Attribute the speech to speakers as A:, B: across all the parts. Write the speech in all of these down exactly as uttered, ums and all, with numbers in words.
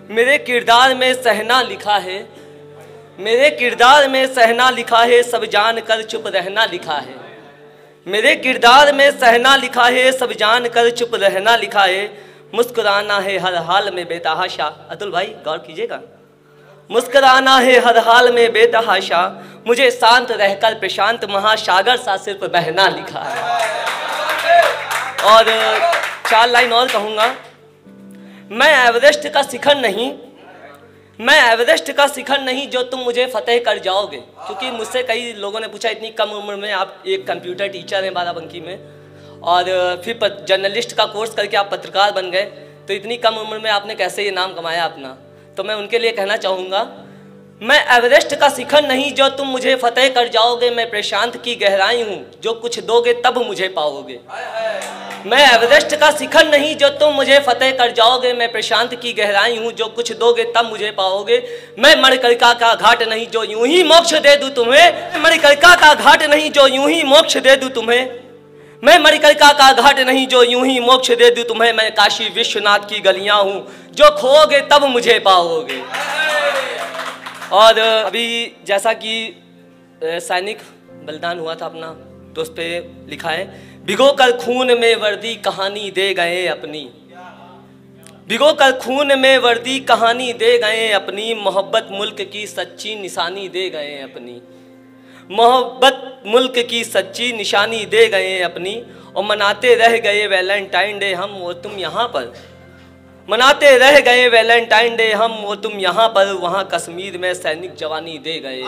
A: मेरे किरदार में सहना लिखा है, मेरे किरदार में सहना लिखा है, सब जान कर चुप रहना लिखा है। मेरे किरदार में सहना लिखा है, सब जान कर चुप रहना लिखा है। मुस्कुराना है हर हाल में बेतहाशा। अतुल भाई गौर कीजिएगा, मुस्कुराना है हर हाल में बेतहाशा, मुझे शांत रहकर प्रशांत महासागर सा सिर्फ बहना लिखा है। और चार लाइन और कहूँगा। मैं एवरेस्ट का शिखर नहीं, मैं एवरेस्ट का शिखर नहीं जो तुम मुझे फतेह कर जाओगे। क्योंकि मुझसे कई लोगों ने पूछा इतनी कम उम्र में आप एक कंप्यूटर टीचर हैं बाराबंकी में, और फिर जर्नलिस्ट का कोर्स करके आप पत्रकार बन गए, तो इतनी कम उम्र में आपने कैसे ये नाम कमाया अपना। तो मैं उनके लिए कहना चाहूँगा, मैं एवरेस्ट का शिखर नहीं जो तुम मुझे फतेह कर जाओगे, मैं प्रशांत की गहराई हूँ जो कुछ दोगे तब मुझे पाओगे। मैं एवरेस्ट का शिखर नहीं जो तुम मुझे फतेह कर जाओगे, मैं प्रशांत की गहराई हूँ जो कुछ दोगे तब मुझे पाओगे। मैं मणिकर्णिका का घाट नहीं जो यूं ही मोक्ष दे दूँ तुम्हें, मणिकर्णिका का घाट नहीं जो यूं ही मोक्ष दे दूँ तुम्हें, मैं मणिकर्णिका का घाट नहीं जो यूं ही मोक्ष दे दूँ तुम्हें। मैं काशी विश्वनाथ की गलियाँ हूँ जो खोओगे तब मुझे पाओगे। और अभी जैसा कि सैनिक बलिदान हुआ था अपना, तो उस पर लिखा है, भिगो कर खून में वर्दी कहानी दे गए अपनी, भिगो कर खून में वर्दी कहानी दे गए अपनी, मोहब्बत मुल्क की सच्ची निशानी दे गए अपनी, मोहब्बत मुल्क की सच्ची निशानी दे गए अपनी। और मनाते रह गए वैलेंटाइन डे हम और तुम यहाँ पर, मनाते रह गए वैलेंटाइन डे हम वो तुम यहाँ पर, वहाँ कश्मीर में सैनिक जवानी दे गए।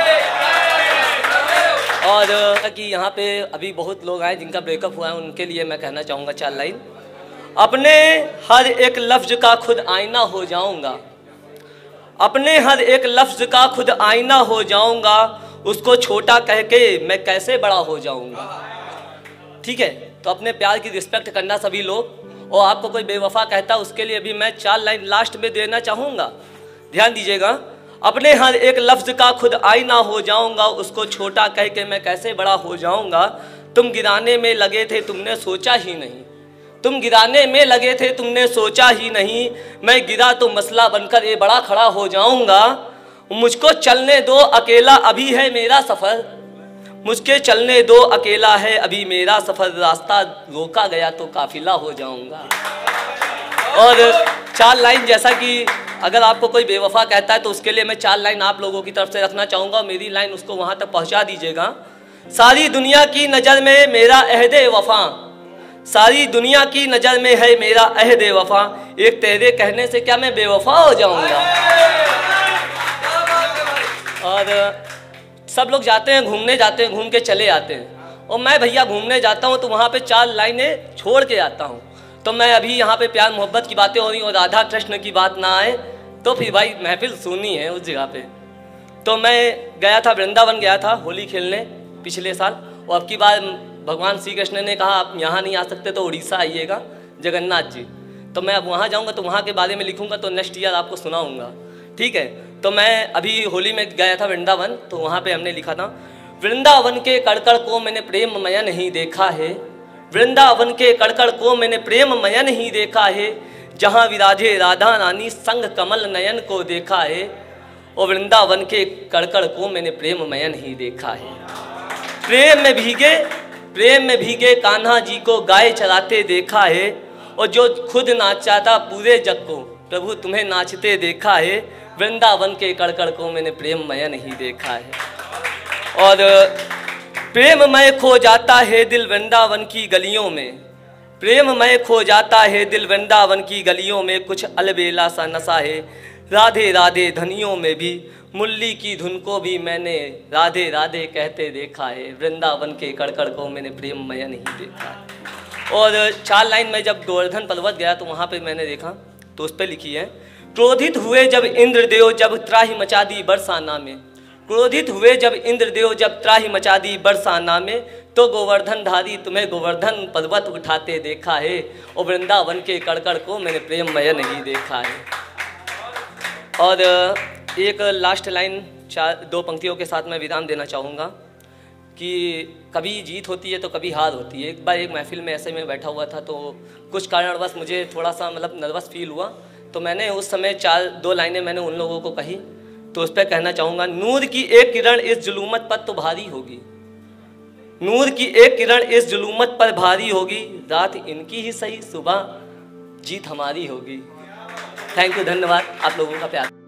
A: और कि यहाँ पे अभी बहुत लोग आए जिनका ब्रेकअप हुआ है, उनके लिए मैं कहना चाहूँगा चार लाइन। अपने हर एक लफ्ज़ का खुद आईना हो जाऊँगा, अपने हर एक लफ्ज़ का खुद आईना हो जाऊँगा, उसको छोटा कह के मैं कैसे बड़ा हो जाऊँगा। ठीक है, तो अपने प्यार की रिस्पेक्ट करना सभी लोग, और आपको कोई बेवफा कहता है उसके लिए भी मैं चार लाइन लास्ट में देना चाहूँगा, ध्यान दीजिएगा। अपने हर एक लफ्ज़ का खुद आईना हो जाऊँगा, उसको छोटा कह के मैं कैसे बड़ा हो जाऊँगा। तुम गिराने में लगे थे तुमने सोचा ही नहीं, तुम गिराने में लगे थे तुमने सोचा ही नहीं, मैं गिरा तो मसला बनकर ये बड़ा खड़ा हो जाऊँगा। मुझको चलने दो अकेला अभी है मेरा सफ़र, मुझके चलने दो अकेला है अभी मेरा सफ़र, रास्ता रोका गया तो काफिला हो जाऊंगा। और चार लाइन जैसा कि अगर आपको कोई बेवफा कहता है तो उसके लिए मैं चार लाइन आप लोगों की तरफ से रखना चाहूँगा, मेरी लाइन उसको वहाँ तक पहुँचा दीजिएगा। सारी दुनिया की नज़र में मेरा अहदे वफा, सारी दुनिया की नज़र में है मेरा अहदे वफा, एक तेरे कहने से क्या मैं बेवफा हो जाऊँगा। और सब लोग जाते हैं घूमने जाते हैं, घूम के चले आते हैं, और मैं भैया घूमने जाता हूँ तो वहाँ पे चार लाइनें छोड़ के आता हूँ। तो मैं अभी यहाँ पे प्यार मोहब्बत की बातें हो रही और राधा कृष्ण की बात ना आए तो फिर भाई महफिल सुनी है उस जगह पे। तो मैं गया था वृंदावन, गया था होली खेलने पिछले साल, और अब की बार भगवान श्री कृष्ण ने कहा आप यहाँ नहीं आ सकते तो उड़ीसा आइएगा जगन्नाथ जी। तो मैं अब वहाँ जाऊँगा तो वहाँ के बारे में लिखूँगा, तो नेक्स्ट ईयर आपको सुनाऊँगा। ठीक है, तो मैं अभी होली में गया था वृंदावन, तो वहाँ पे हमने लिखा था, वृंदावन के कड़कड़ को मैंने प्रेम मया नहीं देखा है, वृंदावन के कड़कड़ को मैंने प्रेम मया नहीं देखा है, जहाँ विराजे राधा रानी संग कमल नयन को देखा है, और वृंदावन के कड़कड़ को मैंने प्रेम मया नहीं देखा है। प्रेम में भीगे प्रेम में भीगे कान्हा जी को गाय चराते देखा है, और जो खुद नाचाता पूरे जग को प्रभु तुम्हें नाचते देखा है, वृंदावन के कड़कड़ को मैंने प्रेममय नहीं देखा है। और प्रेममय खो जाता है दिल वृंदावन की गलियों में, प्रेममय खो जाता है दिल वृंदावन की गलियों में, कुछ अलबेला सा नशा है राधे राधे धनियों में भी, मुरली की धुन को भी मैंने राधे राधे कहते देखा है, वृंदावन के कड़कड़ को मैंने प्रेममय नहीं देखा है। और चार लाइन में जब गोवर्धन पर्वत गया तो वहाँ पे मैंने देखा, तो उस पर लिखी है, क्रोधित हुए जब इंद्रदेव जब त्राही मचा दी बरसाना में, क्रोधित हुए जब इंद्रदेव जब त्राही मचा दी बरसाना में, तो गोवर्धन धारी तुम्हें गोवर्धन पर्वत उठाते देखा है, और वृंदावन के कड़कड़ को मैंने प्रेममय नहीं देखा है। और एक लास्ट लाइन चार दो पंक्तियों के साथ मैं विराम देना चाहूँगा कि कभी जीत होती है तो कभी हार होती है। एक बार एक महफिल में ऐसे में बैठा हुआ था, तो कुछ कारणवश मुझे थोड़ा सा मतलब नर्वस फील हुआ, तो मैंने उस समय चार दो लाइनें मैंने उन लोगों को कही। तो उस पर कहना चाहूँगा, नूर की एक किरण इस जुलूमत पर तो भारी होगी, नूर की एक किरण इस जुलूमत पर भारी होगी, रात इनकी ही सही सुबह जीत हमारी होगी। थैंक यू, धन्यवाद आप लोगों का प्यार।